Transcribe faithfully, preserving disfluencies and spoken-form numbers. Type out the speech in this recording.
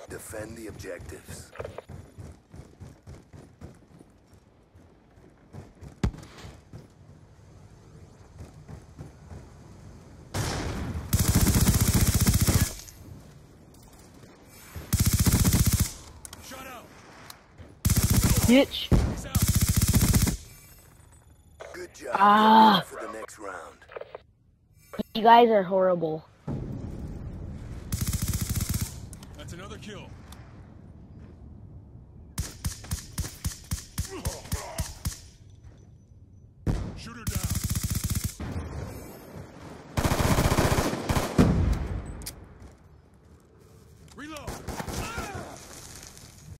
Defend the objectives. Shut out. Bitch. Good job. Ah. Get ready for the next round. You guys are horrible. That's another kill. Shoot her down.